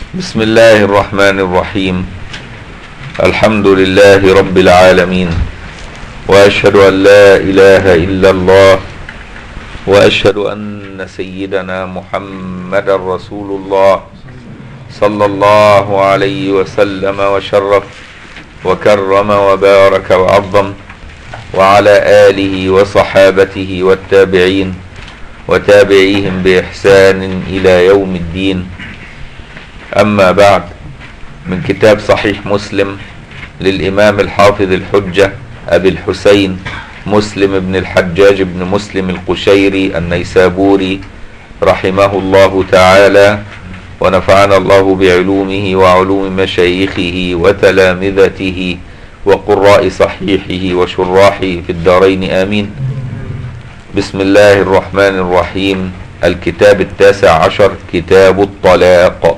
بسم الله الرحمن الرحيم. الحمد لله رب العالمين، وأشهد أن لا إله إلا الله، وأشهد أن سيدنا محمد رسول الله صلى الله عليه وسلم وشرف وكرم وبارك وعظم، وعلى آله وصحابته والتابعين وتابعيهم بإحسان إلى يوم الدين. أما بعد، من كتاب صحيح مسلم للإمام الحافظ الحجة أبي الحسين مسلم بن الحجاج بن مسلم القشيري النيسابوري رحمه الله تعالى، ونفعنا الله بعلومه وعلوم مشايخه وتلامذته وقراء صحيحه وشراحه في الدارين آمين. بسم الله الرحمن الرحيم. الكتاب 19 كتاب الطلاق،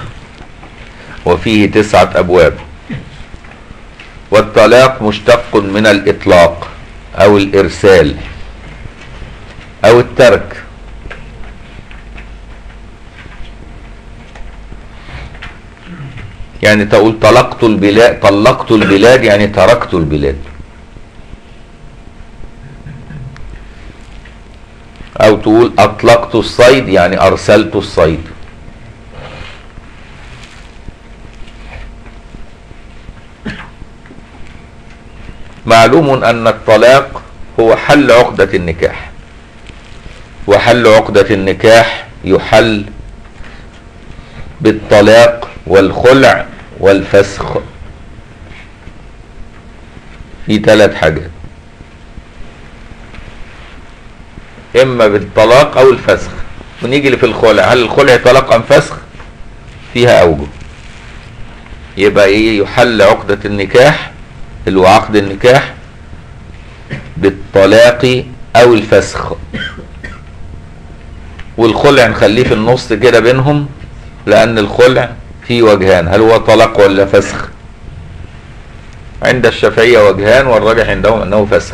وفيه 9 أبواب. والطلاق مشتق من الإطلاق أو الإرسال أو الترك. يعني تقول طلقت البلاد يعني تركت البلاد، أو تقول أطلقت الصيد يعني أرسلت الصيد. معلوم أن الطلاق هو حل عقدة النكاح، وحل عقدة النكاح يحل بالطلاق والخلع والفسخ. في 3 حاجات، إما بالطلاق أو الفسخ. ونيجي في الخلع، هل الخلع طلاق أم فسخ؟ فيها أوجه. يبقى إيه؟ يحل عقدة النكاح اللي هو عقد النكاح بالطلاق أو الفسخ، والخلع نخليه في النص كده بينهم، لأن الخلع فيه وجهان، هل هو طلاق ولا فسخ؟ عند الشافعية وجهان، والراجح عندهم أنه فسخ.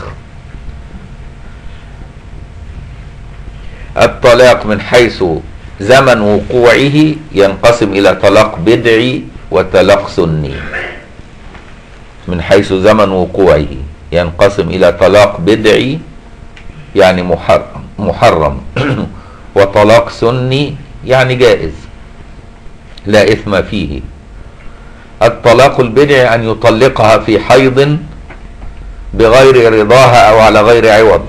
الطلاق من حيث زمن وقوعه ينقسم إلى طلاق بدعي وطلاق سني. من حيث زمن وقوعه ينقسم إلى طلاق بدعي يعني محرم وطلاق سني يعني جائز لا إثم فيه. الطلاق البدعي أن يطلقها في حيض بغير رضاها أو على غير عوض،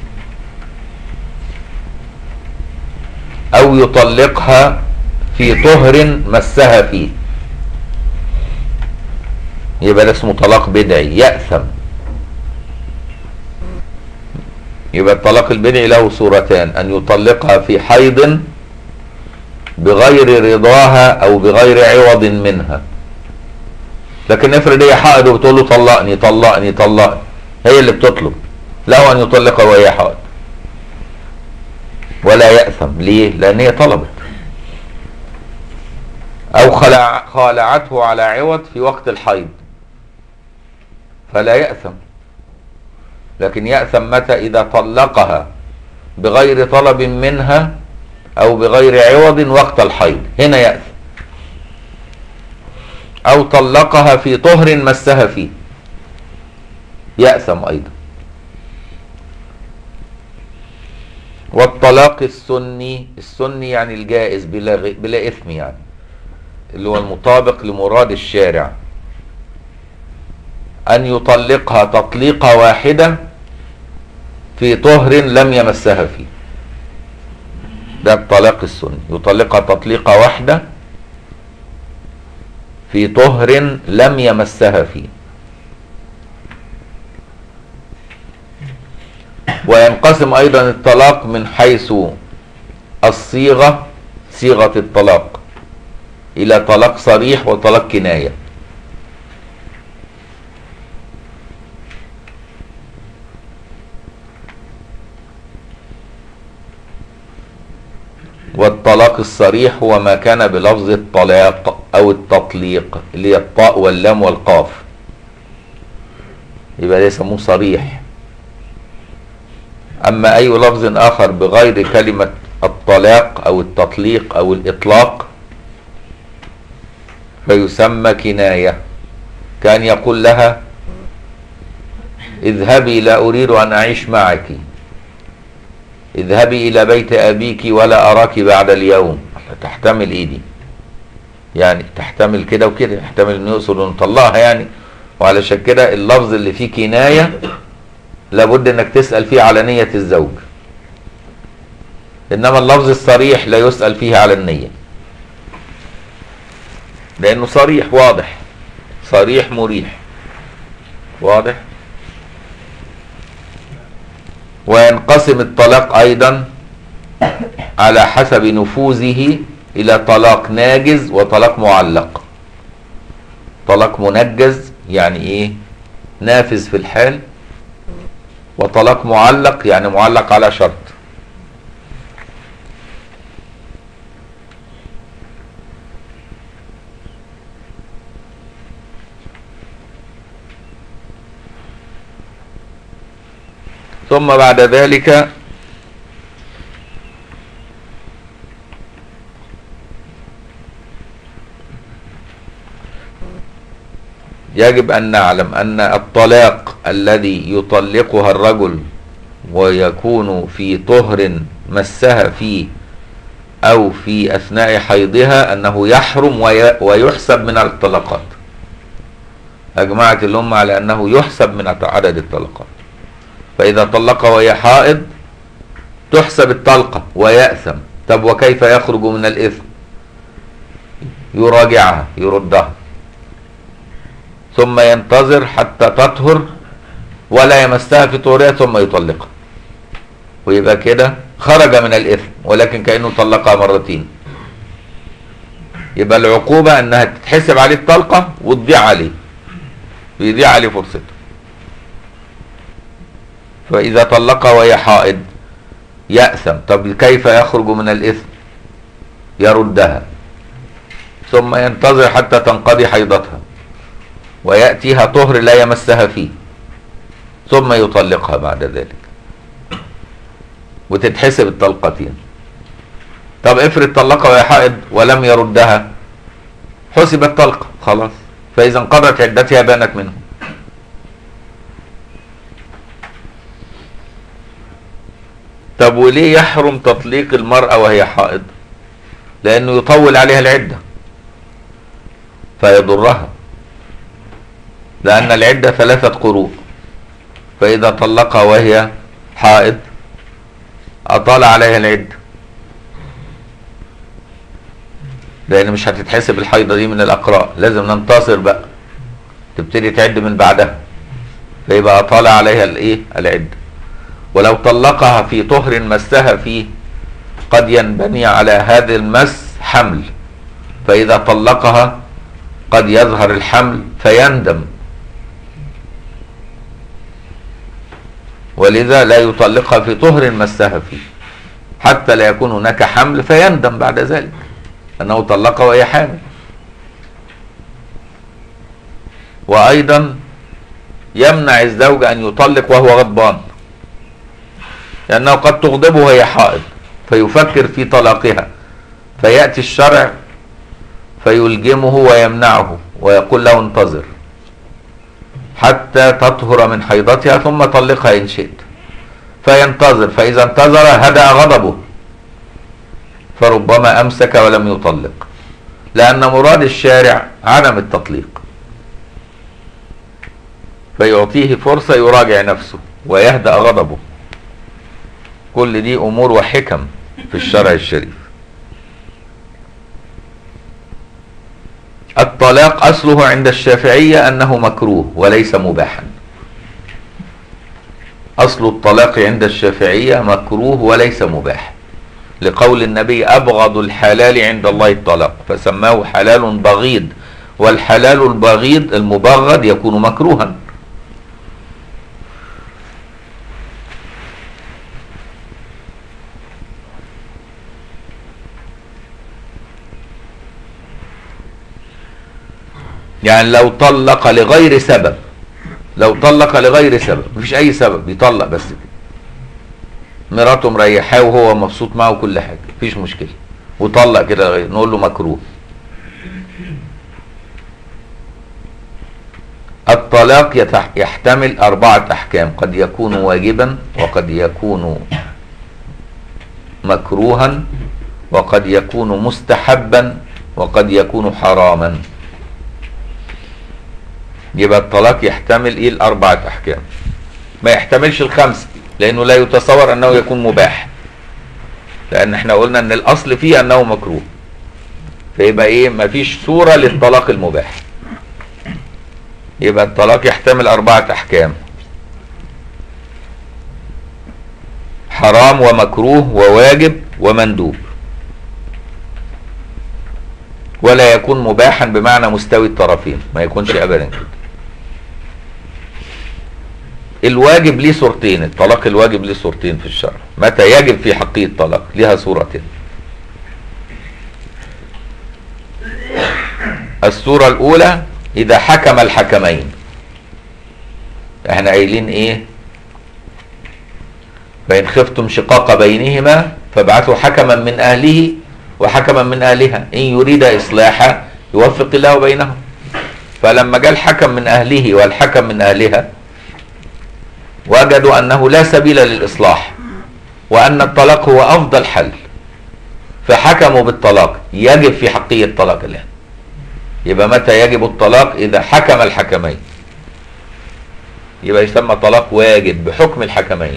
أو يطلقها في طهر مسها فيه، يبقى ده اسمه طلاق بدعي يأثم. يبقى الطلاق البدعي له صورتان: أن يطلقها في حيض بغير رضاها أو بغير عوض منها. لكن افرض هي حائض وبتقول له طلقني طلقني طلقني، هي اللي بتطلب، له أن يطلقها وهي حائض ولا يأثم. ليه؟ لأن هي طلبت. أو خالعته على عوض في وقت الحيض فلا يأثم، لكن يأثم متى؟ إذا طلقها بغير طلب منها أو بغير عوض وقت الحيض، هنا يأثم. أو طلقها في طهر مسها فيه، يأثم أيضا. والطلاق السني يعني الجائز بلا إثم، يعني اللي هو المطابق لمراد الشارع، أن يطلقها تطليقة واحدة في طهر لم يمسها فيه. ده الطلاق السني، يطلقها تطليقة واحدة في طهر لم يمسها فيه. وينقسم أيضا الطلاق من حيث الصيغة، صيغة الطلاق، إلى طلاق صريح وطلاق كناية. والطلاق الصريح هو ما كان بلفظ الطلاق أو التطليق، اللي هي الطاء واللام والقاف، يبقى ده يسموه صريح. أما أي لفظ آخر بغير كلمة الطلاق أو التطليق أو الإطلاق فيسمى كناية. كان يقول لها اذهبي لا أريد أن أعيش معك، اذهبي إلى بيت أبيك ولا أراك بعد اليوم. تحتمل إيه دي؟ يعني تحتمل كده وكده، يحتمل إنه يقصد إنه طلقها يعني. وعلشان كده اللفظ اللي فيه كناية لابد إنك تسأل فيه على نية الزوج، إنما اللفظ الصريح لا يسأل فيه على النية، لأنه صريح واضح، صريح مريح واضح. وينقسم الطلاق أيضا على حسب نفوذه إلى طلاق ناجز وطلاق معلق. طلاق منجز يعني إيه؟ نافذ في الحال. وطلاق معلق يعني معلق على شرط. ثم بعد ذلك يجب أن نعلم أن الطلاق الذي يطلقها الرجل ويكون في طهر مسها فيه أو في أثناء حيضها أنه يحرم ويحسب من الطلقات. أجمعت الأمة على أنه يحسب من عدد الطلقات. فإذا طلق وهي حائض تحسب الطلقة ويأثم. طب وكيف يخرج من الإثم؟ يراجعها يردها ثم ينتظر حتى تطهر ولا يمسها في طهورها ثم يطلقها، ويبقى كده خرج من الإثم ولكن كأنه طلقها مرتين. يبقى العقوبة أنها تتحسب عليه الطلقة وتضيع عليه، ويضيع عليه فرصته. فإذا طلقها وهي حائض يأثم. طب كيف يخرج من الإثم؟ يردها ثم ينتظر حتى تنقضي حيضتها ويأتيها طهر لا يمسها فيه ثم يطلقها بعد ذلك وتتحسب الطلقتين. طب افرض طلقها وهي حائض ولم يردها، حسبت طلقة خلاص، فإذا انقضت عدتها بانت منه. طب وليه يحرم تطليق المرأة وهي حائض؟ لأنه يطول عليها العدة فيضرها، لأن العدة 3 قروء، فإذا طلقها وهي حائض أطال عليها العدة، لأن مش هتتحسب الحيضة دي من الأقراء، لازم ننتصر بقى تبتدي تعد من بعدها، فيبقى أطال عليها العدة. ولو طلقها في طهر مسها فيه قد ينبني على هذا المس حمل، فإذا طلقها قد يظهر الحمل فيندم، ولذا لا يطلقها في طهر مسها فيه حتى لا يكون هناك حمل فيندم بعد ذلك أنه طلقها وهي حامل. وأيضا يمنع الزوج أن يطلق وهو غضبان، لأنه قد تغضبه وهي حائض فيفكر في طلاقها، فيأتي الشرع فيلجمه ويمنعه ويقول له انتظر حتى تطهر من حيضتها ثم طلقها إن شئت، فينتظر، فإذا انتظر هدأ غضبه فربما أمسك ولم يطلق، لأن مراد الشارع عدم التطليق، فيعطيه فرصة يراجع نفسه ويهدأ غضبه. كل دي أمور وحكم في الشرع الشريف. الطلاق أصله عند الشافعية أنه مكروه وليس مباحا. أصل الطلاق عند الشافعية مكروه وليس مباح، لقول النبي أبغض الحلال عند الله الطلاق فسماه حلال بغيض، والحلال البغيض المبغض يكون مكروها. يعني لو طلق لغير سبب، لو طلق لغير سبب مفيش اي سبب يطلق بس كده، مراته مريحاه وهو مبسوط معه وكل حاجه مفيش مشكله، وطلق كده نقول له مكروه. الطلاق يحتمل 4 أحكام، قد يكون واجبا، وقد يكون مكروها، وقد يكون مستحبا، وقد يكون حراما. يبقى الطلاق يحتمل ايه؟ ال4 أحكام، ما يحتملش ال5 لأنه لا يتصور أنه يكون مباح، لأن احنا قلنا أن الأصل فيه أنه مكروه، فيبقى ايه؟ مفيش صورة للطلاق المباح. يبقى الطلاق يحتمل 4 أحكام: حرام ومكروه وواجب ومندوب، ولا يكون مباحا بمعنى مستوي الطرفين، ما يكونش أبدا كده. الواجب ليه صورتين، الطلاق الواجب ليه صورتين في الشرع، متى يجب في حقه الطلاق ليها صورتين. الصورة الأولى إذا حكم الحكمين، احنا قايلين ايه؟ فإن خفتم شقاق بينهما فابعثوا حكما من أهله وحكما من أهلها إن يريد إصلاحا يوفق الله بينهم. فلما جاء الحكم من أهله والحكم من أهلها وجدوا أنه لا سبيل للإصلاح وأن الطلاق هو أفضل حل، فحكموا بالطلاق، يجب في حقه الطلاق الآن. يبقى متى يجب الطلاق؟ إذا حكم الحكمين، يبقى يسمى طلاق واجب بحكم الحكمين.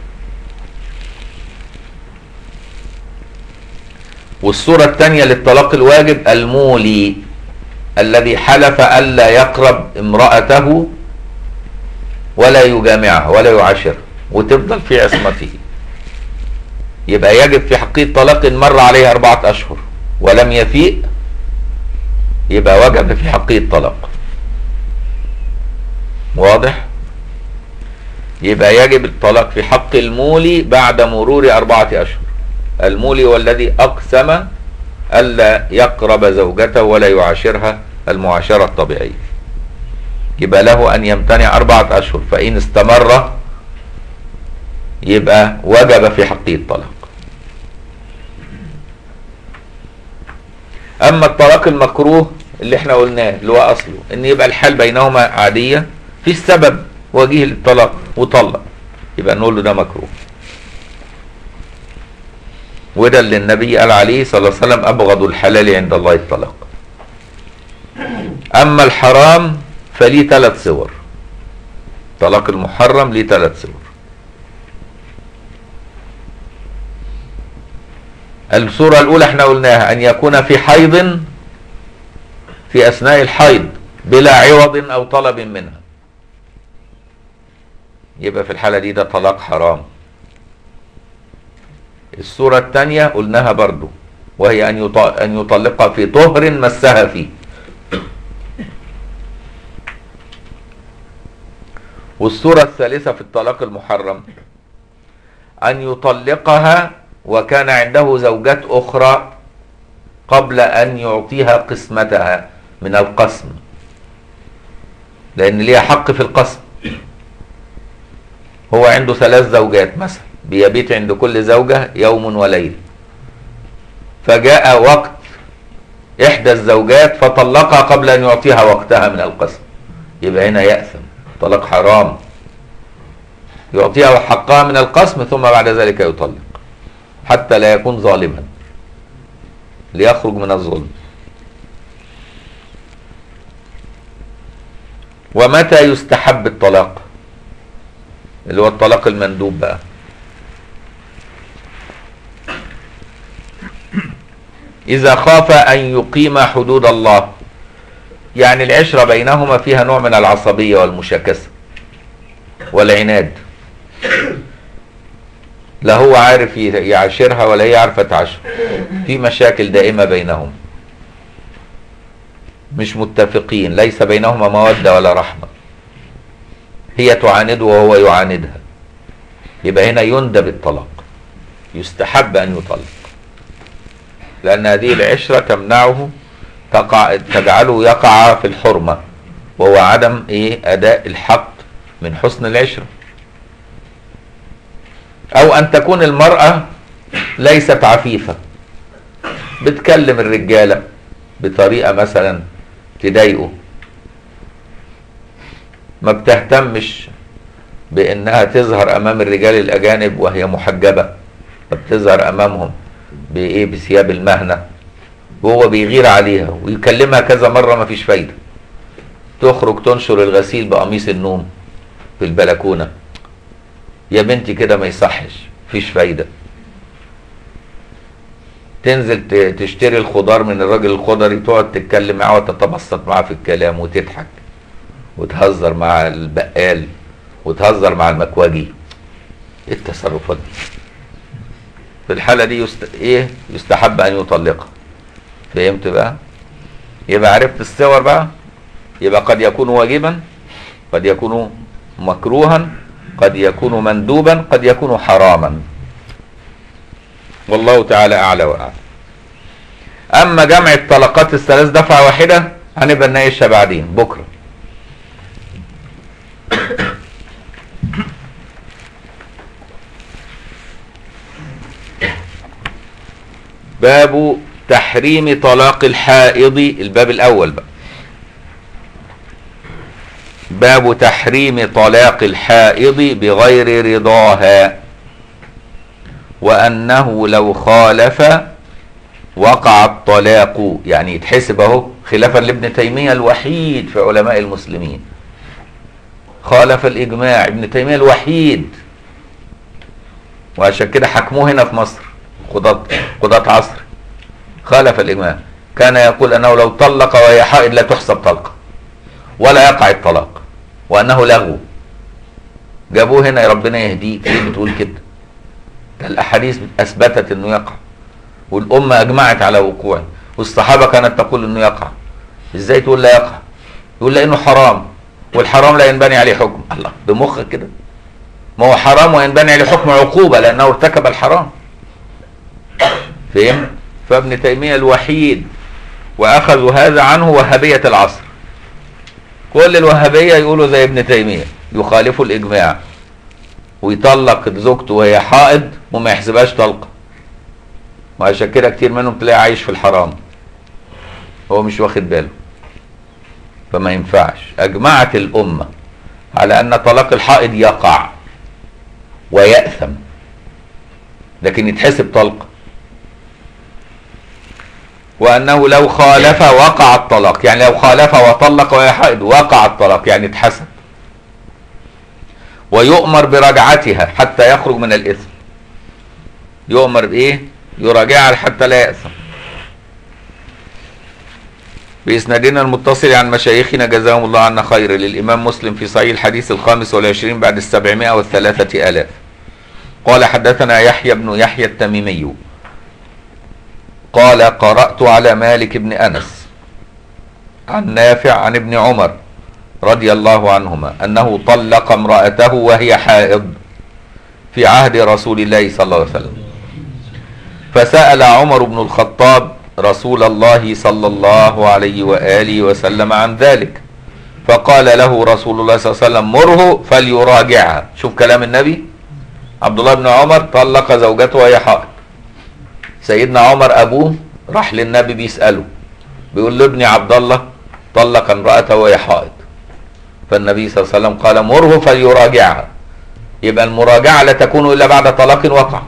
والصورة الثانية للطلاق الواجب المولي الذي حلف ألا يقرب امرأته ولا يجامعها ولا يعاشرها وتفضل في عصمته، يبقى يجب في حقه الطلاق إن مر عليه 4 أشهر ولم يفيء، يبقى وجب في حقه الطلاق. واضح؟ يبقى يجب الطلاق في حق المولي بعد مرور 4 أشهر. المولي هو الذي أقسم ألا يقرب زوجته ولا يعاشرها المعاشرة الطبيعية، يبقى له أن يمتنع 4 أشهر، فإن استمر يبقى وجب في حقه الطلاق. أما الطلاق المكروه اللي احنا قلناه اللي هو أصله إن يبقى الحال بينهما عادية في السبب وجيه للطلاق وطلق، يبقى نقول له ده مكروه. وده اللي النبي قال عليه صلى الله عليه وسلم: أبغض الحلال عند الله الطلاق. أما الحرام فليه 3 صور، طلاق المحرم ليه 3 صور. الصورة الأولى احنا قلناها أن يكون في حيض، في أثناء الحيض بلا عوض أو طلب منها، يبقى في الحالة دي ده طلاق حرام. الصورة الثانية قلناها برضو، وهي أن يطلقها في طهر مسها فيه. والصورة الثالثة في الطلاق المحرم أن يطلقها وكان عنده زوجات أخرى قبل أن يعطيها قسمتها من القسم، لأن ليها حق في القسم. هو عنده 3 زوجات مثلا، بيبيت عند كل زوجة يوم وليلة، فجاء وقت إحدى الزوجات فطلقها قبل أن يعطيها وقتها من القسم، يبقى هنا يأثم، طلاق حرام. يعطيها حقها من القسم ثم بعد ذلك يطلق حتى لا يكون ظالما، ليخرج من الظلم. ومتى يستحب الطلاق اللي هو الطلاق المندوب بقى؟ إذا خاف أن يقيم حدود الله، يعني العشرة بينهما فيها نوع من العصبية والمشاكسة والعناد، لا هو عارف يعاشرها ولا هي عارفة تعاشر، في مشاكل دائمة بينهم، مش متفقين، ليس بينهما مودة ولا رحمة، هي تعانده وهو يعاندها، يبقى هنا يندب الطلاق، يستحب أن يطلق، لأن هذه العشرة تمنعه، تجعله يقع في الحرمة، وهو عدم أداء الحق من حسن العشرة. أو أن تكون المرأة ليست عفيفة، بتكلم الرجالة بطريقة مثلا تضايقه، ما بتهتمش بانها تظهر امام الرجال الاجانب وهي محجبة، فبتظهر امامهم بايه؟ بثياب المهنة، وهو بيغير عليها ويكلمها كذا مرة ما فيش فايدة. تخرج تنشر الغسيل بقميص النوم في البلكونة، يا بنتي كده ما يصحش، مفيش فايدة. تنزل تشتري الخضار من الراجل الخضري، تقعد تتكلم معاه وتتبسط معاه في الكلام وتضحك وتهزر مع البقال وتهزر مع المكواجي. ايه التصرفات دي؟ في الحالة دي يستحب ان يطلقها. فهمت بقى؟ يبقى عرفت الصور بقى. يبقى قد يكون واجبا، قد يكون مكروها، قد يكون مندوبا، قد يكون حراما. والله تعالى اعلى واعلم. اما جمع الطلقات الثلاث دفعة واحدة هنبقى نناقشها بعدين بكرة. باب تحريم طلاق الحائض، الباب الاول بقى. باب تحريم طلاق الحائض بغير رضاها، وانه لو خالف وقع الطلاق. يعني يتحسب اهو خلافا لابن تيمية الوحيد في علماء المسلمين، خالف الاجماع ابن تيمية الوحيد، وعشان كده حكموه هنا في مصر قضاة عصر. خالف الاجماع، كان يقول انه لو طلق وهي حائض لا تحسب طلقه ولا يقع الطلاق، وانه لغو. جابوه هنا، يا ربنا يهديك، ليه بتقول كده؟ ده الاحاديث اثبتت انه يقع، والامه اجمعت على وقوعه، والصحابه كانت تقول انه يقع. ازاي تقول لا يقع؟ يقول لانه حرام، والحرام لا ينبني عليه حكم. الله، بمخك كده؟ ما هو حرام وينبني عليه حكم عقوبه لانه ارتكب الحرام. فهم؟ فابن تيمية الوحيد، واخذوا هذا عنه وهابية العصر. كل الوهابية يقولوا زي ابن تيمية، يخالفوا الاجماع ويطلق زوجته وهي حائض وما يحسبهاش طلقة، وعشان كده كتير منهم تلاقي عايش في الحرام هو مش واخد باله. فما ينفعش. اجمعت الامة على ان طلاق الحائض يقع ويأثم، لكن يتحسب طلقة. وأنه لو خالف وقع الطلاق، يعني لو خالف وطلق وهي حائض وقع الطلاق، يعني اتحسب. ويؤمر برجعتها حتى يخرج من الإثم. يؤمر بإيه؟ يراجعها حتى لا يأثم. بإسنادنا المتصل عن مشايخنا جزاهم الله عنا خير، للإمام مسلم في صحيح الحديث 25 بعد 703,000. قال حدثنا يحيى بن يحيى التميمي قال قرأت على مالك بن أنس عن نافع عن ابن عمر رضي الله عنهما أنه طلق امرأته وهي حائض في عهد رسول الله صلى الله عليه وسلم. فسأل عمر بن الخطاب رسول الله صلى الله عليه وآله وسلم عن ذلك، فقال له رسول الله صلى الله عليه وسلم مره فليراجعها. شوف كلام النبي. عبد الله بن عمر طلق زوجته وهي حائض. سيدنا عمر ابوه راح للنبي بيسأله، بيقول له ابني عبد الله طلق امرأته وهي حائض. فالنبي صلى الله عليه وسلم قال مره فليراجعها. يبقى المراجعة لا تكون الا بعد طلاق وقع.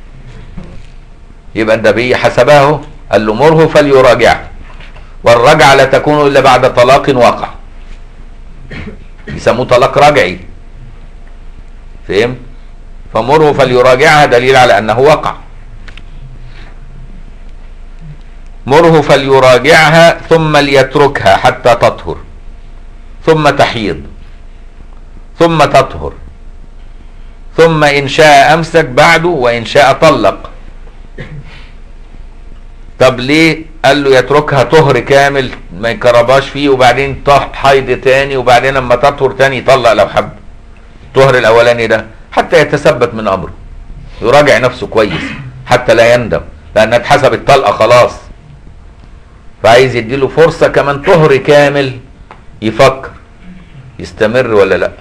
يبقى النبي حسبه، قال له مره فليراجعها، والرجعة لا تكون الا بعد طلاق وقع. يسموه طلاق رجعي. فهم؟ فمره فليراجعها دليل على انه وقع. مره فليراجعها ثم ليتركها حتى تطهر، ثم تحيض، ثم تطهر، ثم إن شاء أمسك بعده وإن شاء طلق. طب ليه؟ قال له يتركها طهر كامل ما يكرباش فيه، وبعدين حيض تاني، وبعدين لما تطهر تاني يطلق لو حب. الطهر الأولاني ده حتى يتثبت من أمره، يراجع نفسه كويس حتى لا يندم، لأنها اتحسبت طلقة خلاص. فعايز يديله فرصة كمان طهر كامل يفكر يستمر ولا لا.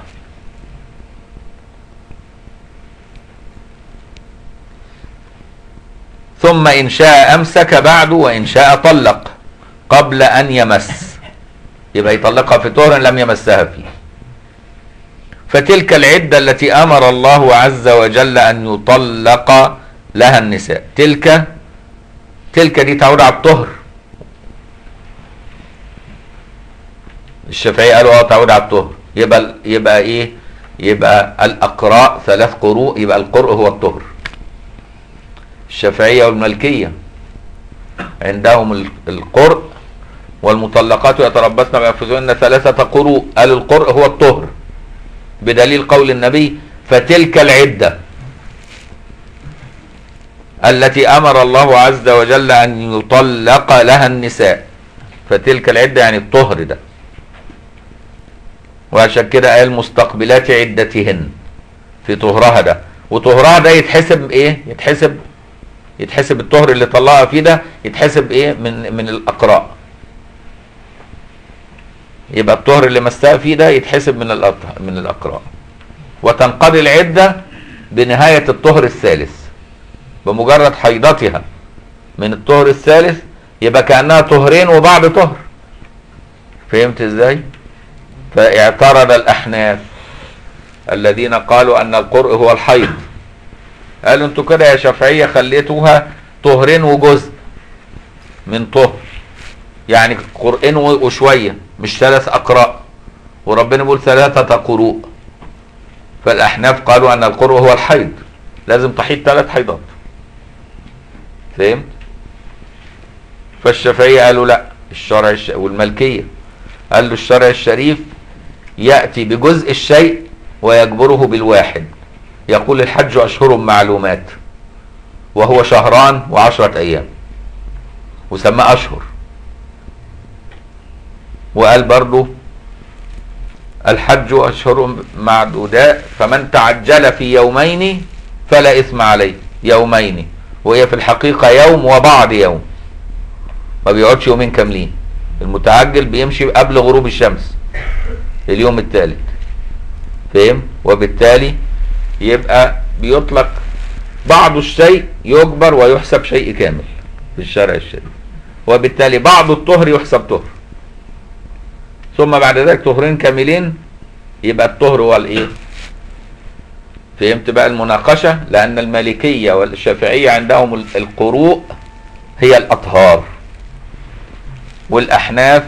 ثم إن شاء أمسك بعده وإن شاء طلق قبل أن يمس. يبقى يطلقها في طهر لم يمسها فيه. فتلك العدة التي أمر الله عز وجل أن يطلق لها النساء. تلك دي تعود على الطهر. الشافعية قالوا تعود على الطهر. يبقى ايه؟ يبقى الأقراء 3 قروء، يبقى القرء هو الطهر. الشافعية والمالكية عندهم القرء والمطلقات يتربصن بأنفسهن 3 قروء، قال القرء هو الطهر بدليل قول النبي فتلك العدة التي أمر الله عز وجل أن يطلق لها النساء. فتلك العدة يعني الطهر ده. وعشان كده قال مستقبلات عدتهن في طهرها ده. وطهرها ده يتحسب ايه؟ يتحسب الطهر اللي طلعها فيه ده يتحسب ايه؟ من الأقراء. يبقى الطهر اللي مسها فيه ده يتحسب من الأقراء. وتنقضي العدة بنهاية الطهر الثالث، بمجرد حيضتها من الطهر الثالث يبقى كأنها طهرين وبعد طهر. فهمت ازاي؟ فاعترض الأحناف الذين قالوا أن القرء هو الحيض، قالوا انتوا كده يا شافعية خليتوها طهرين وجزء من طهر، يعني قرئين وشوية، مش 3 أقراء، وربنا بيقول 3 قروء. فالأحناف قالوا أن القرء هو الحيض، لازم تحيض 3 حيضات. فهمت؟ فالشافعية قالوا لا، الشرع والمالكية قالوا الشرع الشريف يأتي بجزء الشيء ويجبره بالواحد. يقول الحج أشهر معلومات، وهو 2 و10 أيام وسمى أشهر. وقال برضو الحج أشهر معدودات فمن تعجل في يومين فلا إثم عليه. يومين، وهي في الحقيقة يوم وبعض يوم، ما بيقعدش يومين كاملين. المتعجل بيمشي قبل غروب الشمس اليوم الثالث. فهم؟ وبالتالي يبقى بيطلق بعض الشيء يجبر ويحسب شيء كامل في الشرع الشريف، وبالتالي بعض الطهر يحسب طهر، ثم بعد ذلك طهرين كاملين يبقى الطهر هو الايه. فهمت بقى المناقشة؟ لأن المالكية والشافعية عندهم القروء هي الأطهار، والأحناف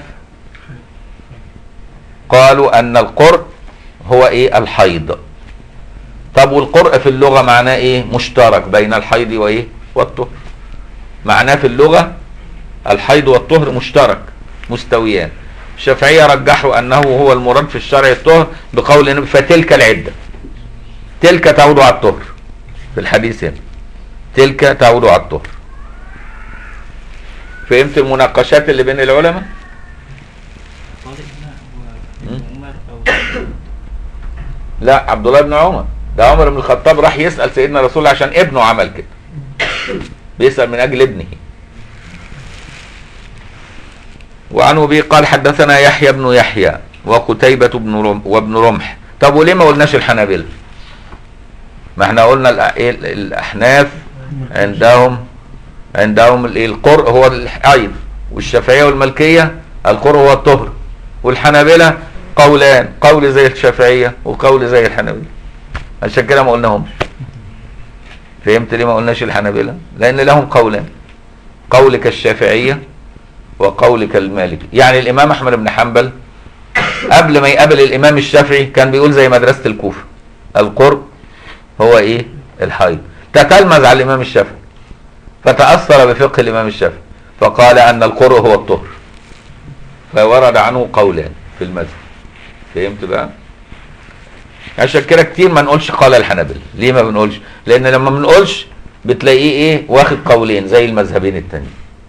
قالوا أن القرء هو ايه؟ الحيض. طب والقرء في اللغة معناه ايه؟ مشترك بين الحيض وايه؟ والطهر. معناه في اللغة الحيض والطهر مشترك مستويان. الشافعية رجحوا أنه هو المراد في الشرع الطهر بقول النبي فتلك العدة. تلك تعود على الطهر في الحديث هنا، تلك تعود على الطهر. فهمت المناقشات اللي بين العلماء؟ لا، عبد الله بن عمر. ده عمر بن الخطاب راح يسأل سيدنا رسول الله عشان ابنه عمل كده، بيسأل من أجل ابنه. وعن أبي قال حدثنا يحيى بن يحيى وقتيبة وابن رمح. طب وليه ما قلناش الحنابلة؟ ما احنا قلنا الأحناف عندهم القرء هو الحيض، والشافعية والمالكية القرء هو الطهر، والحنابلة قولان، قول زي الشافعية وقول زي الحنابلة. عشان كده ما قلناهمش. فهمت ليه ما قلناش الحنابلة؟ لأن لهم قولان، قول كالشافعية وقول كالمالكي. يعني الإمام أحمد بن حنبل قبل ما يقابل الإمام الشافعي كان بيقول زي مدرسة الكوفة القرء هو إيه؟ الحيض. تتلمذ على الإمام الشافعي فتأثر بفقه الإمام الشافعي فقال أن القرء هو الطهر، فورد عنه قولان في المذهب. فهمت بقى؟ عشان كده كتير ما نقولش قال الحنابلة. ليه ما بنقولش؟ لأن لما ما بنقولش بتلاقيه إيه؟ واخد قولين زي المذهبين التانيين.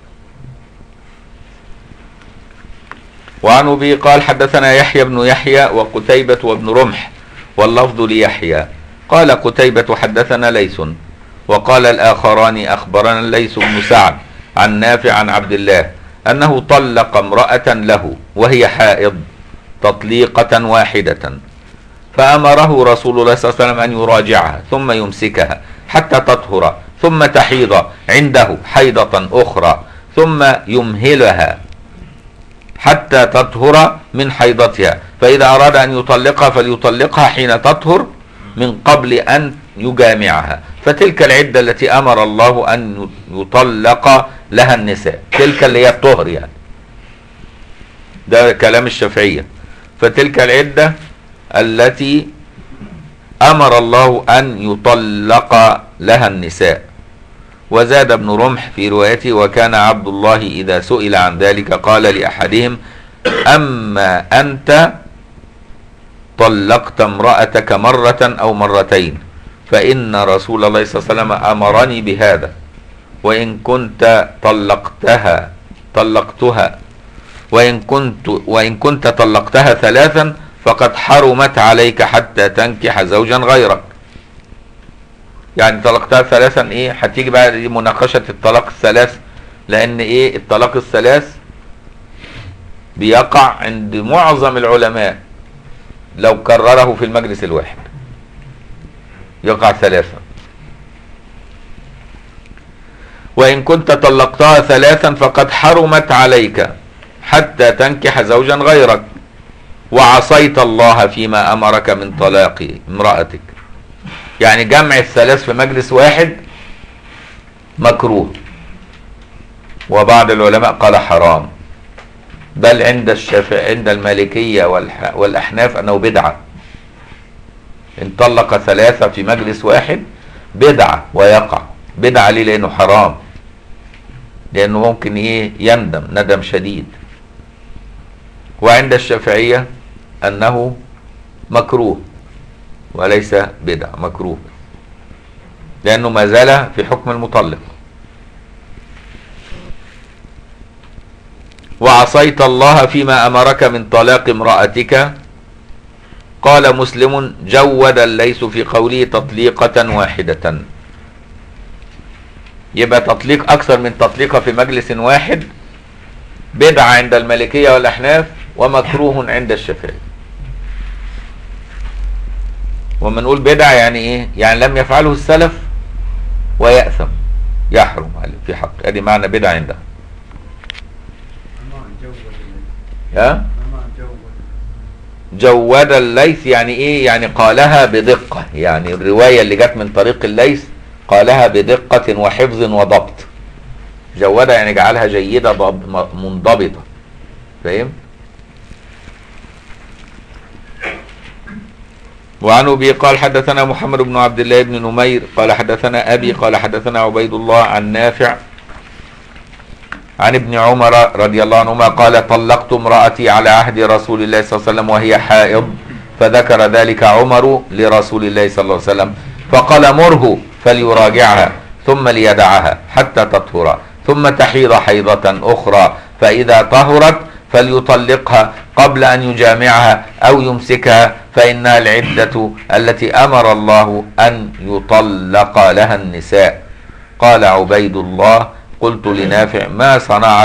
وعن أبي قال حدثنا يحيى بن يحيى وقتيبة وابن رمح واللفظ ليحيى قال قتيبة حدثنا ليث وقال الآخران أخبرنا ليث بن سعد عن نافع عن عبد الله أنه طلق امرأة له وهي حائض تطليقة واحدة، فأمره رسول الله صلى الله عليه وسلم أن يراجعها ثم يمسكها حتى تطهر ثم تحيض عنده حيضة أخرى ثم يمهلها حتى تطهر من حيضتها فإذا أراد أن يطلقها فليطلقها حين تطهر من قبل أن يجامعها، فتلك العدة التي أمر الله أن يطلق لها النساء، تلك اللي هي الطهر يعني، ده كلام الشافعية. فتلك العدة التي أمر الله أن يطلق لها النساء. وزاد ابن رمح في روايته: وكان عبد الله إذا سئل عن ذلك قال لأحدهم: أما أنت طلقت امرأتك مرة أو مرتين، فإن رسول الله صلى الله عليه وسلم أمرني بهذا، وإن كنت طلقتها وإن كنت طلقتها ثلاثا فقد حرمت عليك حتى تنكح زوجا غيرك. يعني طلقتها ثلاثا ايه، هتيجي بقى مناقشة الطلاق الثلاث، لأن ايه الطلاق الثلاث بيقع عند معظم العلماء لو كرره في المجلس الواحد يقع ثلاثا. وإن كنت طلقتها ثلاثا فقد حرمت عليك حتى تنكح زوجا غيرك، وعصيت الله فيما أمرك من طلاق امرأتك. يعني جمع الثلاث في مجلس واحد مكروه، وبعض العلماء قال حرام، بل عند عند المالكية والأحناف أنه بدعة. إن طلق ثلاثة في مجلس واحد بدعة، ويقع بدعة ليه؟ لأنه حرام، لأنه ممكن إيه يندم ندم شديد. وعند الشافعية أنه مكروه وليس بدعة، مكروه، لأنه ما زال في حكم المطلق. وعصيت الله فيما أمرك من طلاق امرأتك. قال مسلم: جود الليث في قوله تطليقة واحدة. يبقى تطليق أكثر من تطليقة في مجلس واحد بدعة عند المالكية والأحناف، ومكروه عند الشافعي. ومن نقول بدعة يعني ايه؟ يعني لم يفعله السلف ويأثم، يحرم عليه في حق، ادي معنى بدعة عندها. ها؟ جود الليث يعني ايه؟ يعني قالها بدقة، يعني الرواية اللي جت من طريق الليث قالها بدقة وحفظ وضبط. جودة يعني جعلها جيدة منضبطة، فاهم؟ وعن أبي قال حدثنا محمد بن عبد الله بن نمير قال حدثنا أبي قال حدثنا عبيد الله عن نافع عن ابن عمر رضي الله عنهما قال: طلقت امرأتي على عهد رسول الله صلى الله عليه وسلم وهي حائض، فذكر ذلك عمر لرسول الله صلى الله عليه وسلم فقال: مره فليراجعها ثم ليدعها حتى تطهر ثم تحيض حيضة أخرى، فإذا طهرت فليطلقها قبل أن يجامعها أو يمسكها، فإنها العدة التي أمر الله أن يطلق لها النساء. قال عبيد الله: قلت لنافع: ما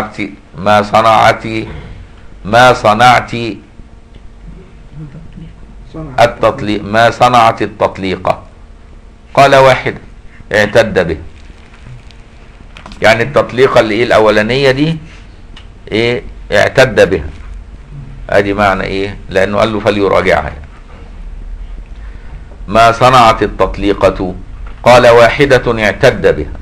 صنعت التطليقة؟ قال: واحد اعتد به. يعني التطليقة اللي ايه الأولانية دي ايه اعتد بها، ادي معنى ايه، لأنه قال له فليراجعها يعني. ما صنعت التطليقة؟ قال: واحدة اعتد بها.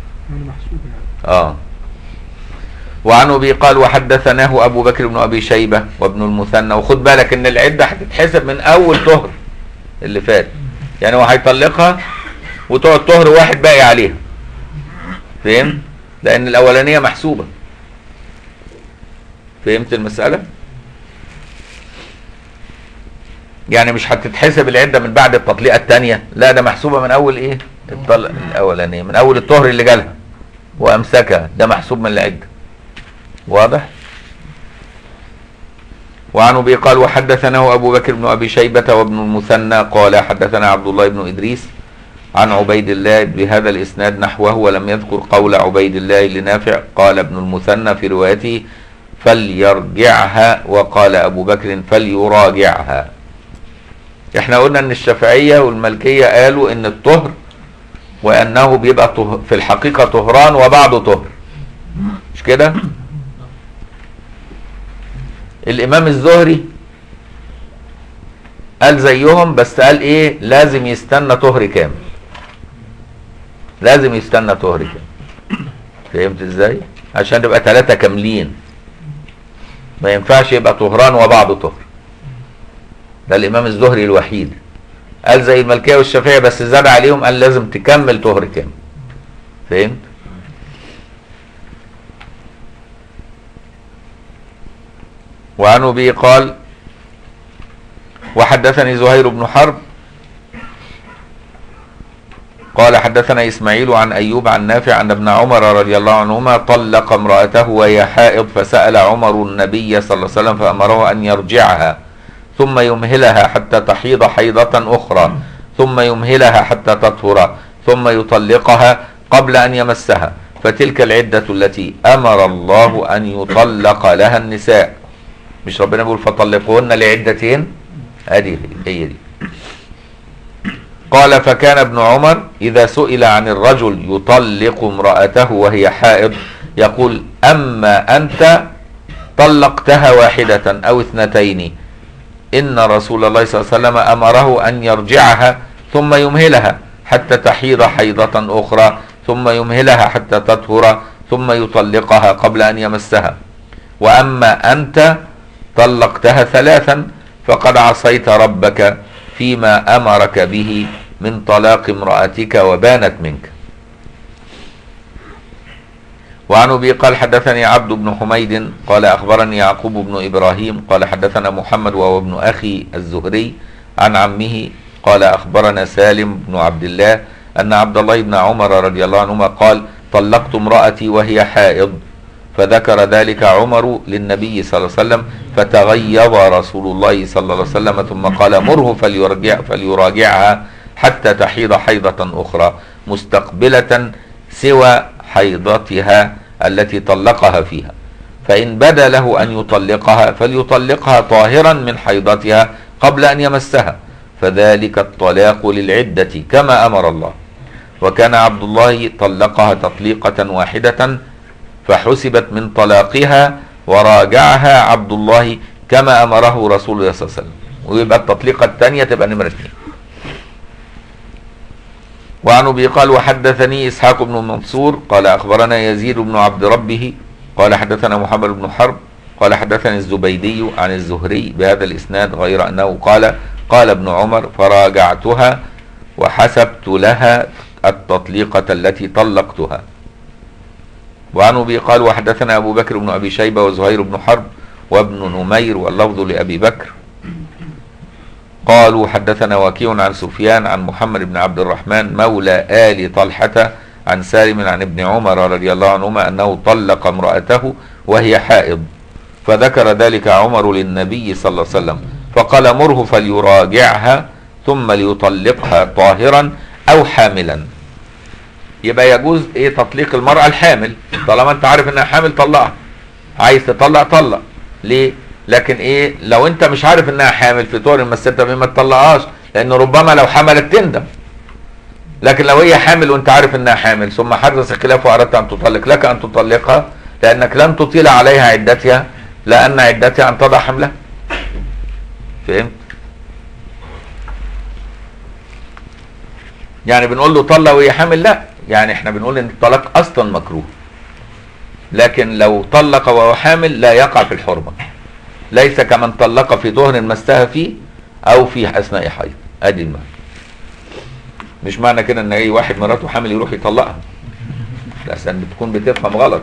وعن أبي قال: وحدثناه أبو بكر بن أبي شيبة وابن المثنى. وخد بالك إن العدة هتتحسب من أول طهر اللي فات، يعني هو هيطلقها وتقعد طهر واحد باقي عليها، فهمت؟ لأن الأولانية محسوبة. فهمت المسألة؟ يعني مش هتتحسب العدة من بعد التطليقة الثانية، لا، ده محسوبة من أول إيه؟ الأولانية، من أول الطهر اللي جالها وأمسكها، ده محسوب من العدة. واضح؟ وعن أبي قال: وحدثناه أبو بكر بن أبي شيبة وابن المثنى قال حدثنا عبد الله بن إدريس عن عبيد الله بهذا الإسناد نحوه، ولم يذكر قول عبيد الله لنافع. قال ابن المثنى في روايته: فليرجعها، وقال أبو بكر: فليراجعها. احنا قلنا ان الشافعية والمالكية قالوا ان الطهر وانه بيبقى في الحقيقة طهران وبعده طهر، مش كده؟ الامام الزهري قال زيهم، بس قال ايه؟ لازم يستنى طهر كامل، لازم يستنى طهر كامل. فهمت ازاي؟ عشان يبقى 3 كاملين، ما ينفعش يبقى طهران وبعضه طهر. ده الامام الزهري الوحيد قال زي المالكيه والشافعيه، بس زاد عليهم قال لازم تكمل طهر كامل. فهمت؟ وعن ابي قال وحدثني زهير بن حرب قال حدثنا اسماعيل عن ايوب عن نافع ان ابن عمر رضي الله عنهما طلق امرأته وهي حائض، فسأل عمر النبي صلى الله عليه وسلم فأمره ان يرجعها ثم يمهلها حتى تحيض حيضة اخرى، ثم يمهلها حتى تطهر، ثم يطلقها قبل ان يمسها، فتلك العدة التي امر الله ان يطلق لها النساء. مش ربنا بيقول فطلقوهن لعدتهن؟ ادي هي دي. قال فكان ابن عمر إذا سئل عن الرجل يطلق امرأته وهي حائض يقول أما أنت طلقتها واحدة أو 2، إن رسول الله صلى الله عليه وسلم أمره أن يرجعها ثم يمهلها حتى تحيض حيضة أخرى، ثم يمهلها حتى تطهر، ثم يطلقها قبل أن يمسها. وأما أنت طلقتها 3 فقد عصيت ربك فيما أمرك به من طلاق امرأتك وبانت منك. وعن أبي قال حدثني عبد بن حميد قال أخبرني يعقوب بن إبراهيم قال حدثنا محمد وهو ابن أخي الزهري عن عمه قال أخبرنا سالم بن عبد الله أن عبد الله بن عمر رضي الله عنهما قال طلقت امرأتي وهي حائض، فذكر ذلك عمر للنبي صلى الله عليه وسلم فتغيظ رسول الله صلى الله عليه وسلم ثم قال مره فليراجعها حتى تحيض حيضة أخرى مستقبلة سوى حيضتها التي طلقها فيها، فإن بدا له أن يطلقها فليطلقها طاهرا من حيضتها قبل أن يمسها، فذلك الطلاق للعدة كما أمر الله. وكان عبد الله طلقها تطليقة واحدة فحسبت من طلاقها وراجعها عبد الله كما أمره رسول الله صلى الله عليه وسلم، ويبقى التطليقة الثانية تبقى نمرة 2. وعن أبي قال وحدثني إسحاق بن منصور قال أخبرنا يزيد بن عبد ربه قال حدثنا محمد بن حرب قال حدثني الزبيدي عن الزهري بهذا الإسناد غير أنه قال ابن عمر فراجعتها وحسبت لها التطليقة التي طلقتها. وعن أبي قال وحدثنا أبو بكر بن أبي شيبة وزهير بن حرب وابن نمير واللفظ لأبي بكر قالوا حدثنا وكيع عن سفيان عن محمد بن عبد الرحمن مولى آل طلحة عن سالم عن ابن عمر رضي الله عنهما أنه طلق امرأته وهي حائض، فذكر ذلك عمر للنبي صلى الله عليه وسلم فقال مره فليراجعها ثم ليطلقها طاهرا أو حاملا. يبقى يجوز ايه تطليق المرأة الحامل، طالما انت عارف انها حامل طلقها، عايز تطلق طلق ليه؟ لكن ايه لو انت مش عارف انها حامل في طور المسيرة ما تطلقهاش، لان ربما لو حملت تندم. لكن لو هي حامل وانت عارف انها حامل ثم حدث خلاف واردت ان تطلق، لك ان تطلقها لانك لن تطيل عليها عدتها، لان عدتها ان تضع حملها. فهمت؟ يعني بنقول له طلق وهي حامل؟ لا، يعني احنا بنقول ان الطلاق اصلا مكروه، لكن لو طلق وهو حامل لا يقع في الحرمة، ليس كمن طلق في طهر مسها فيه او في اثناء حيض. ادي المعنى. مش معنى كده ان اي واحد مراته حامل يروح يطلقها، لأن بتكون بتفهم غلط.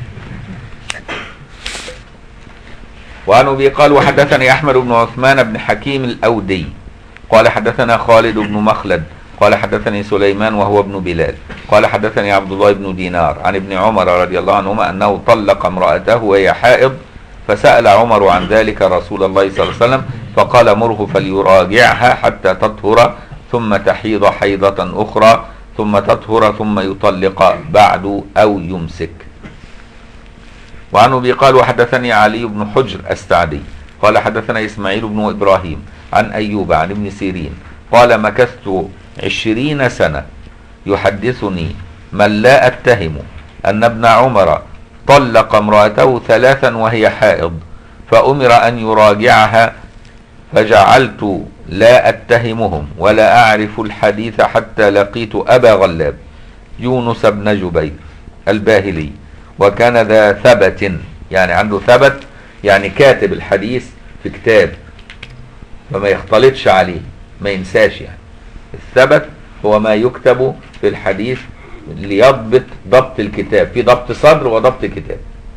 وعن ابي قال وحدثني احمد بن عثمان بن حكيم الاودي قال حدثنا خالد بن مخلد قال حدثني سليمان وهو ابن بلال قال حدثني عبد الله بن دينار عن ابن عمر رضي الله عنهما أنه طلق امرأته وهي حائض، فسأل عمر عن ذلك رسول الله صلى الله عليه وسلم فقال مره فليراجعها حتى تطهر ثم تحيض حيضة أخرى ثم تطهر ثم يطلق بعد أو يمسك. وعن أبي قال وحدثني علي بن حجر السعدي قال حدثنا إسماعيل بن إبراهيم عن أيوب عن ابن سيرين قال مكثت 20 سنة يحدثني من لا أتهم أن ابن عمر طلق امرأته 3 وهي حائض، فأمر أن يراجعها، فجعلت لا أتهمهم ولا أعرف الحديث حتى لقيت أبا غلاب يونس بن جبير الباهلي، وكان ذا ثبت، يعني عنده ثبت، يعني كاتب الحديث في كتاب فما يختلطش عليه، ما ينساش. يعني الثبت هو ما يكتب في الحديث ليضبط ضبط الكتاب، في ضبط صدر وضبط كتاب.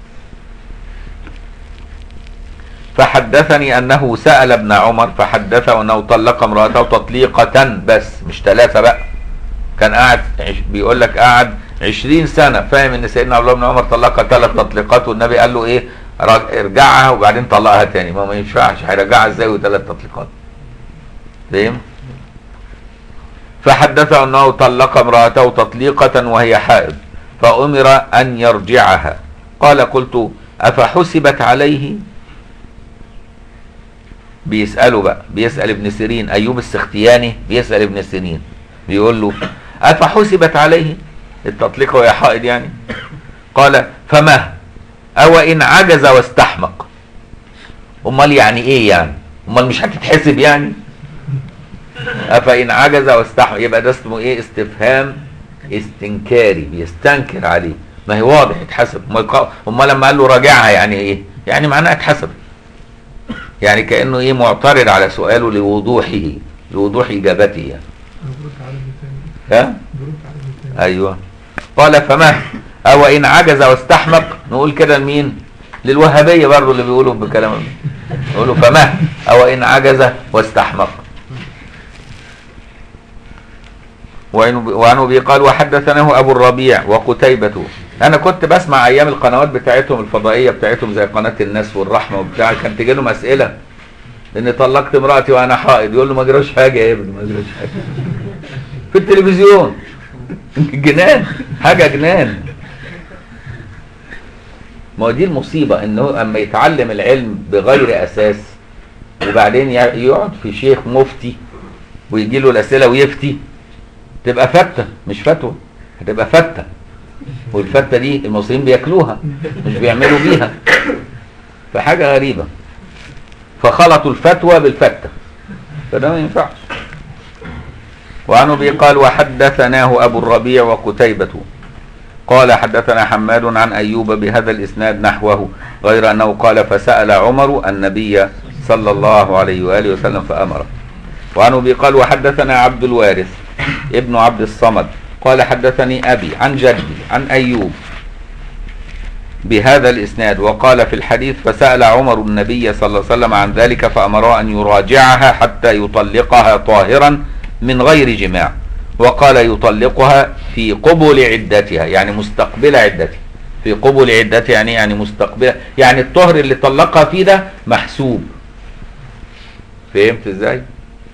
فحدثني أنه سأل ابن عمر فحدثه أنه طلق امرأته تطليقة بس، مش 3 بقى. كان قاعد بيقول لك قاعد 20 سنة فاهم ان سيدنا عبد الله بن عمر طلقها 3 تطليقات، والنبي قال له ايه؟ ارجعها وبعدين طلقها تاني. ما ينفعش، هيرجعها ازاي و3 تطليقات؟ فاهم؟ فحدثه انه طلق امرأته تطليقة وهي حائض فأمر أن يرجعها. قال قلت أفحسبت عليه؟ بيسأله بقى، بيسأل ابن سيرين، أيوب السختياني بيسأل ابن سيرين بيقول له أفحسبت عليه التطليق وهي حائض يعني؟ قال فما أو إن عجز واستحمق. أمال يعني إيه يعني؟ أمال مش هتتحسب يعني؟ أفإن عجز واستحمق، يبقى ده اسمه إيه؟ استفهام استنكاري، بيستنكر عليه. ما هي واضح اتحسب. أمال لما قال له راجعها يعني إيه؟ يعني معناها اتحسب، يعني كأنه إيه؟ معترض على سؤاله لوضوح إجابته يعني. ها؟ أيوه. قال فما أو إن عجز واستحمق، نقول كده لمين؟ للوهابية برضه اللي بيقولوا بكلام، يقولوا فما أو إن عجز واستحمق. وعنه بيقال وحدثناه أبو الربيع وقتيبة. أنا كنت بسمع أيام القنوات بتاعتهم الفضائية بتاعتهم زي قناة الناس والرحمة وبتاع، كان تجي لهم أسئلة لأني طلقت امرأتي وأنا حائض، يقول له ما جراش حاجة يا ابني، ما جراش حاجة في التلفزيون. جنان، حاجة جنان. ما هو دي المصيبة، انه اما يتعلم العلم بغير اساس وبعدين يقعد في شيخ مفتي ويجي له الاسئلة ويفتي، تبقى فتة مش فتوى، هتبقى فتة. والفتة دي المصريين بياكلوها مش بيعملوا بيها، فحاجة غريبة. فخلطوا الفتوى بالفتة، فده ما ينفعش. وعنه بيقال وحدثناه أبو الربيع وقتيبة قال حدثنا حماد عن أيوب بهذا الإسناد نحوه، غير أنه قال فسأل عمر النبي صلى الله عليه وآله وسلم فأمره. وعنه بيقال وحدثنا عبد الوارث ابن عبد الصمد قال حدثني أبي عن جدي عن أيوب بهذا الإسناد، وقال في الحديث فسأل عمر النبي صلى الله عليه وسلم عن ذلك فأمره أن يراجعها حتى يطلقها طاهرا من غير جماع، وقال يطلقها في قبل عدتها، يعني مستقبل عدتها. في قبل عدتها يعني مستقبل، يعني الطهر اللي طلقها فيه ده محسوب. فهمت ازاي؟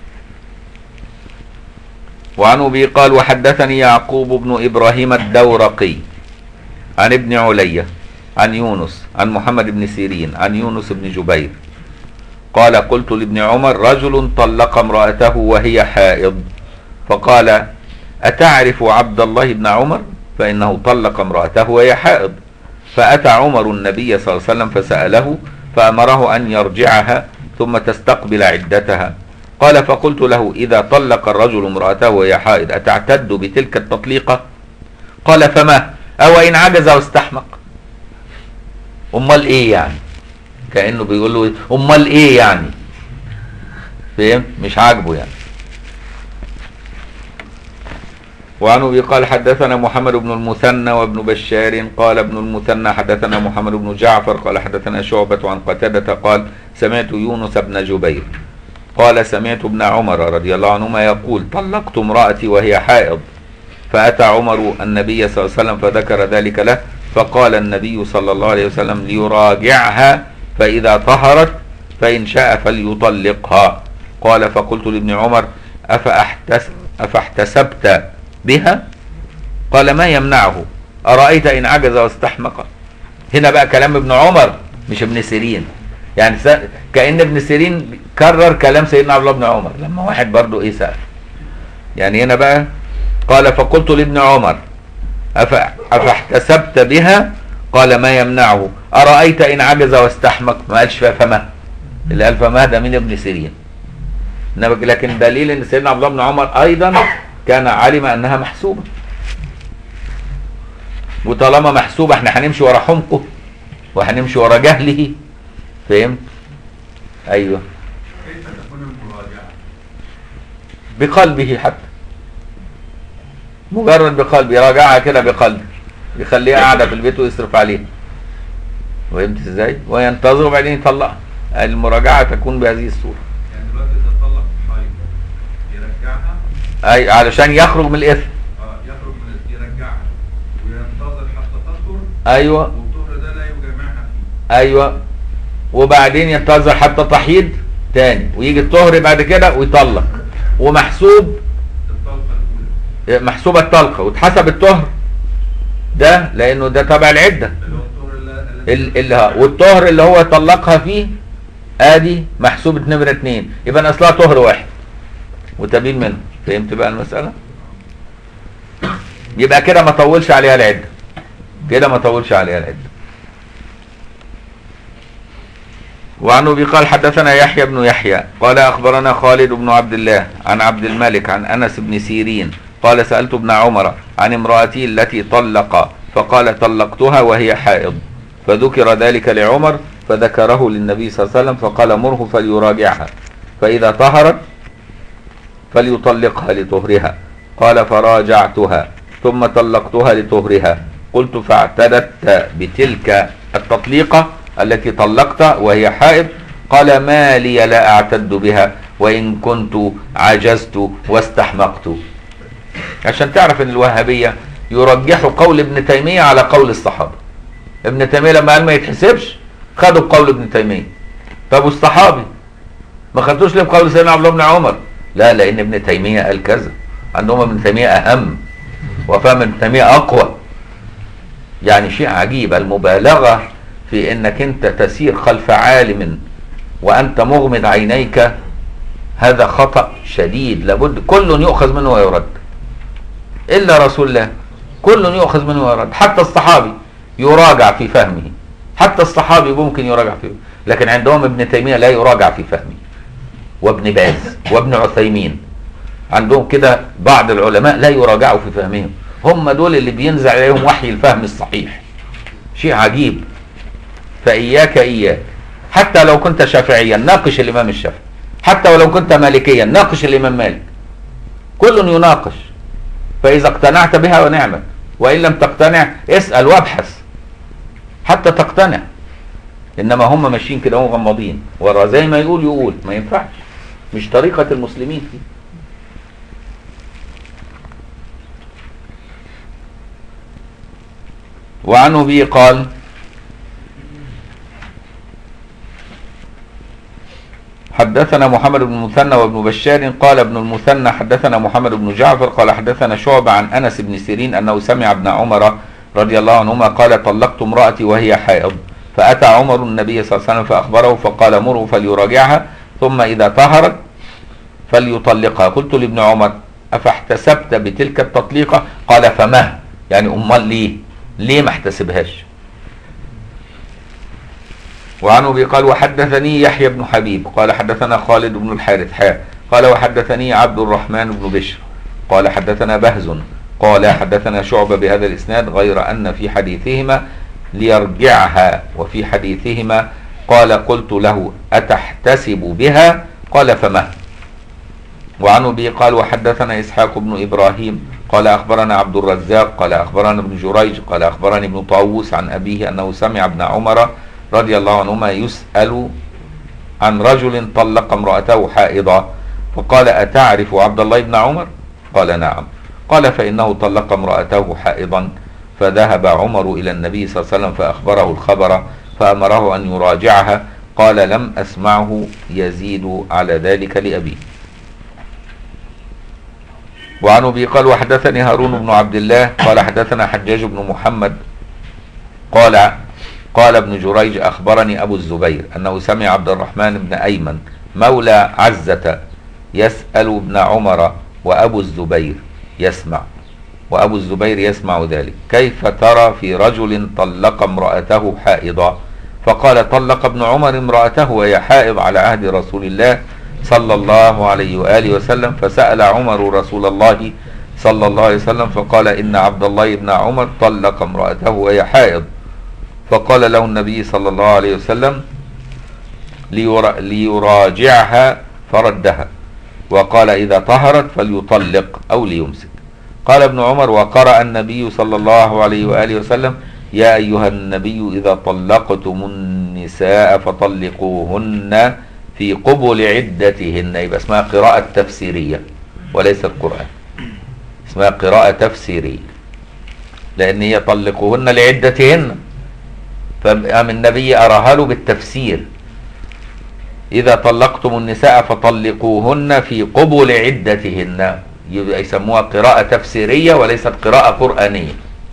وعنه بي قال وحدثني يعقوب بن إبراهيم الدورقي عن ابن علية عن يونس عن محمد بن سيرين عن يونس بن جبير قال قلت لابن عمر رجل طلق امرأته وهي حائض، فقال أتعرف عبد الله بن عمر؟ فإنه طلق امرأته وهي حائض. فأتى عمر النبي صلى الله عليه وسلم فسأله فأمره أن يرجعها ثم تستقبل عدتها. قال فقلت له إذا طلق الرجل امرأته وهي حائض أتعتد بتلك التطليقة؟ قال فما أو إن عجز واستحمق. أمال إيه يعني؟ كأنه بيقول له أمال إيه يعني؟ فهم؟ مش عاجبه يعني. وعنه يقال حدثنا محمد بن المثنى وابن بشار قال ابن المثنى حدثنا محمد بن جعفر قال حدثنا شعبة عن قتادة قال سمعت يونس بن جبير قال سمعت ابن عمر رضي الله عنهما يقول طلقت امرأتي وهي حائض، فأتى عمر النبي صلى الله عليه وسلم فذكر ذلك له، فقال النبي صلى الله عليه وسلم ليراجعها فإذا طهرت فإن شاء فليطلقها. قال فقلت لابن عمر أفاحتسبت بها؟ قال ما يمنعه، أرأيت إن عجز واستحمق. هنا بقى كلام ابن عمر مش ابن سيرين، يعني كأن ابن سيرين كرر كلام سيدنا عبد الله بن عمر لما واحد برضو ايه سأل. يعني هنا بقى قال فقلت لابن عمر أفاحتسبت بها؟ قال ما يمنعه، أرأيت إن عجز واستحمق. ما قالش فما، اللي قال فما ده من ابن سيرين. لكن دليل ان سيدنا عبد الله بن عمر ايضا كان علم انها محسوبه، وطالما محسوبه احنا هنمشي ورا حمقه وهنمشي ورا جهله. فهمت؟ ايوه. كيف تكون المراجعه؟ بقلبه، حتى مجرد بقلبه يراجعها كده بقلبه، يخليها قاعده في البيت ويصرف عليها. فهمت ازاي؟ وينتظر وبعدين يطلقها. المراجعه تكون بهذه الصوره. يعني دلوقتي تطلق حيض يرجعها، اي علشان يخرج من الاثم. يخرج من يرجعها وينتظر حتى تطهر. ايوه. والطهر ده لا يجامعها فيه. ايوه. وبعدين ينتظر حتى تحيض تاني، ويجي الطهر بعد كده ويطلق، ومحسوب الطلقه الاولى، محسوبه الطلقه واتحسب الطهر ده لانه ده تبع العده اللي هو الطهر والطهر اللي هو طلقها فيه ادي محسوبه نمره 2، يبقى اصلها طهر واحد وتبين منه. فهمت بقى المساله؟ يبقى كده ما طولش عليها العده، كده ما طولش عليها العده. وعنه بيقال حدثنا يحيى بن يحيى قال اخبرنا خالد بن عبد الله عن عبد الملك عن انس بن سيرين قال سألت ابن عمر عن امرأتي التي طلق فقال طلقتها وهي حائض، فذكر ذلك لعمر فذكره للنبي صلى الله عليه وسلم فقال مره فليراجعها، فإذا طهرت فليطلقها لطهرها. قال فراجعتها ثم طلقتها لطهرها. قلت فاعتدت بتلك التطليقة التي طلقت وهي حائض؟ قال ما لي لا اعتد بها وان كنت عجزت واستحمقت. عشان تعرف ان الوهابية يرجحوا قول ابن تيمية على قول الصحابة. ابن تيمية لما قال ما يتحسبش خدوا بقول ابن تيمية. طب والصحابي ما خدتوش ليه بقول سيدنا عبد الله بن عمر؟ لا، لان ابن تيمية قال كذا، عندهم ابن تيمية اهم وفهم ابن تيمية اقوى. يعني شيء عجيب المبالغة في انك انت تسير خلف عالم وانت مغمض عينيك، هذا خطأ شديد لابد كل يؤخذ منه ويرد الا رسول الله، كل يؤخذ منه ويرد. حتى الصحابي يراجع في فهمه، حتى الصحابي ممكن يراجع فيه، لكن عندهم ابن تيمية لا يراجع في فهمه، وابن باز وابن عثيمين عندهم كده بعض العلماء لا يراجعوا في فهمهم، هم دول اللي بينزل عليهم وحي الفهم الصحيح. شيء عجيب. فإياك إياك، حتى لو كنت شافعيا ناقش الإمام الشافعي، حتى ولو كنت مالكيا ناقش الإمام مالك، كل يناقش، فإذا اقتنعت بها ونعمت، وإن لم تقتنع اسأل وابحث حتى تقتنع. إنما هم ماشيين كده مغمضين ورا زي ما يقول ما ينفعش، مش طريقة المسلمين دي. وعنه به قال حدثنا محمد بن المثنى وابن بشار قال ابن المثنى حدثنا محمد بن جعفر قال حدثنا شعبة عن أنس بن سيرين أنه سمع ابن عمر رضي الله عنهما قال طلقت امرأتي وهي حائض، فأتى عمر النبي صلى الله عليه وسلم فأخبره فقال مره فليراجعها ثم إذا طهرت فليطلقها. قلت لابن عمر أفاحتسبت بتلك التطليقة؟ قال فما يعني أمال ليه ما احتسبهاش؟ وعنه قال وحدثني يحيى بن حبيب قال حدثنا خالد بن الحارث قال وحدثني عبد الرحمن بن بشر قال حدثنا بهز قال حدثنا شعبة بهذا الإسناد غير أن في حديثهما ليرجعها وفي حديثهما قال قلت له أتحتسب بها؟ قال فما. وعنه قال وحدثنا إسحاق بن إبراهيم قال أخبرنا عبد الرزاق قال أخبرنا ابن جريج قال أخبرني ابن طاووس عن أبيه أنه سمع ابن عمر رضي الله عنهما يسأل عن رجل طلق امرأته حائضة فقال أتعرف عبد الله بن عمر؟ قال نعم. قال فإنه طلق امرأته حائضا، فذهب عمر إلى النبي صلى الله عليه وسلم فأخبره الخبر فأمره أن يراجعها. قال لم أسمعه يزيد على ذلك لأبيه. وعن أبي قال وحدثني هارون بن عبد الله قال حدثنا حجاج بن محمد قال ابن جريج أخبرني أبو الزبير أنه سمع عبد الرحمن بن أيمن مولى عزة يسأل ابن عمر وأبو الزبير يسمع ذلك كيف ترى في رجل طلق امرأته حائضة؟ فقال طلق ابن عمر امرأته وهي حائض على عهد رسول الله صلى الله عليه وآله وسلم، فسأل عمر رسول الله صلى الله عليه وسلم فقال إن عبد الله بن عمر طلق امرأته وهي حائض، فقال له النبي صلى الله عليه وسلم ليراجعها فردها، وقال إذا طهرت فليطلق أو ليمسك. قال ابن عمر وقرأ النبي صلى الله عليه وآله وسلم يا أيها النبي إذا طلقتم النساء فطلقوهن في قبل عدتهن. يبقى اسمها قراءة تفسيرية وليست قرآن، اسمها قراءة تفسيرية، لأن هي طلقوهن لعدتهن، فقام النبي أراها له بالتفسير إذا طلقتم النساء فطلقوهن في قبل عدتهن، يبقى يسموها قراءة تفسيرية وليست قراءة قرآنية.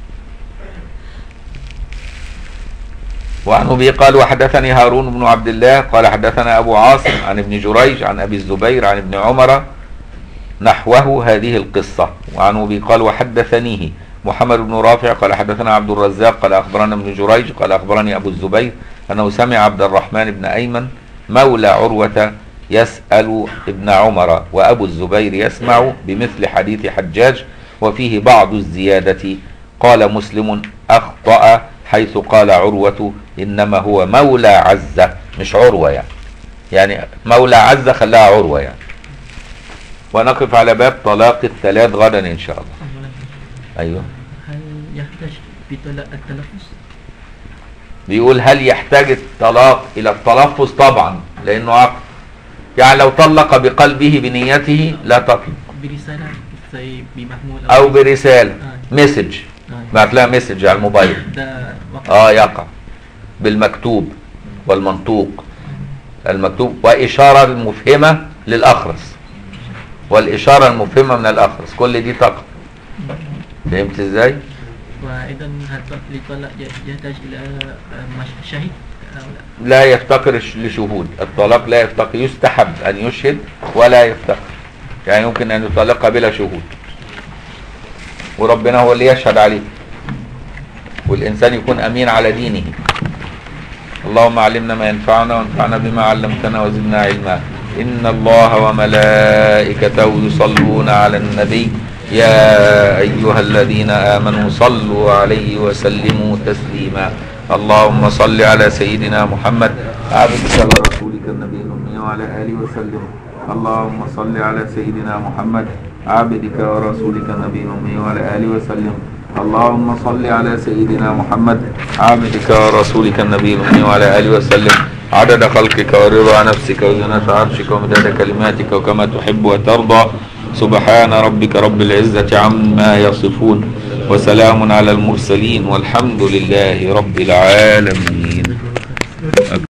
وعن أبي قال وحدثني هارون بن عبد الله قال حدثنا أبو عاصم عن ابن جريج عن أبي الزبير عن ابن عمر نحوه هذه القصة. وعن أبي قال وحدثنيه محمد بن رافع قال حدثنا عبد الرزاق قال أخبرنا ابن جريج قال أخبرني أبو الزبير أنه سمع عبد الرحمن بن أيمن مولى عروة يسأل ابن عمر وأبو الزبير يسمع بمثل حديث حجاج وفيه بعض الزيادة. قال مسلم أخطأ حيث قال عروة إنما هو مولى عزة مش عروة، يعني مولى عزة خلاها عروة يعني. ونقف على باب طلاق الثلاث غدا إن شاء الله. أيوه. هل يحتاج بطلاق التلفظ؟ بيقول هل يحتاج الطلاق إلى التلفظ؟ طبعا، لأنه عقد. يعني لو طلق بقلبه بنيته لا تطلق. برسالة زي بمحمول أو برسالة مسج، بعت لها مسج على الموبايل يقع بالمكتوب والمنطوق. المكتوب وإشارة المفهمة للأخرس والإشارة المفهمة من الأخرس، كل دي تقع. فهمت ازاي؟ وأيضا هل الطلاق يحتاج إلى شهيد؟ لا يفتقر لشهود. الطلاق لا يفتقر، يستحب أن يشهد ولا يفتقر، يعني يمكن أن يطلقها بلا شهود وربنا هو اللي يشهد عليه، والإنسان يكون أمين على دينه. اللهم علمنا ما ينفعنا وانفعنا بما علمتنا وزدنا علما. إن الله وملائكته يصلون على النبي يا أيها الذين آمنوا صلوا عليه وسلموا تسليما. اللهم صل على سيدنا محمد عبدك ورسولك النبي الأمي وعلى آله وسلم. اللهم صل على سيدنا محمد عبدك ورسولك النبي الأمي وعلى آله وسلم. اللهم صل على سيدنا محمد عبدك ورسولك النبي الأمي وعلى آله وسلم عدد خلقك ورضا نفسك وزنة عرشك ومداد كلماتك وكما تحب وترضى. سبحان ربك رب العزة عما يصفون وسلام على المرسلين والحمد لله رب العالمين.